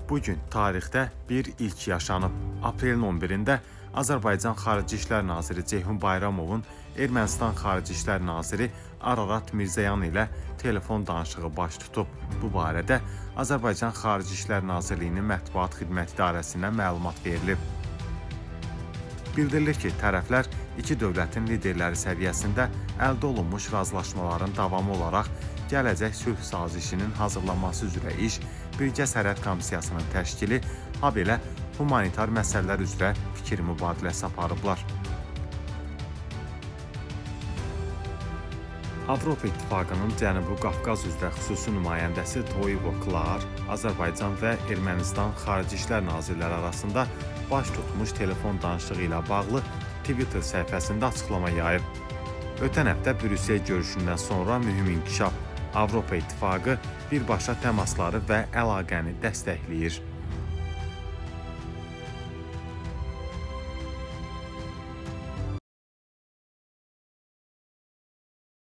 Bugün tarixdə bir ilk yaşanıb. Aprelin 11-də Azərbaycan Xarici İşlər Naziri Ceyhun Bayramovun Ermənistan Xarici İşlər Naziri Ararat Mirzəyan ilə telefon danışığı baş tutub. Bu barədə Azərbaycan Xarici İşlər Nazirliyinin Mətbuat Xidməti İdarəsindən məlumat verilib. Bildirilir ki, tərəflər iki dövlətin liderləri səviyyəsində əldə olunmuş razılaşmaların davamı olaraq gələcək sülh sazişinin hazırlanması üzrə iş, birgə sərhəd komissiyasının təşkili, habelə humanitar məsələlər üzrə fikir mübadiləsi aparıblar. Avropa İttifaqının Cənubi Qafqaz üzrə xüsusi nümayəndəsi Toyivo Klar, Azərbaycan və Ermənistan Xarici İşlər Nazirləri arasında baş tutmuş telefon danışığı ilə bağlı Twitter səhifəsində açıqlama yayıb. Ötən həftə Brüssel görüşündən sonra mühüm inkişaf. Avropa İttifaqı birbaşa təmasları və əlaqəni dəstəkləyir.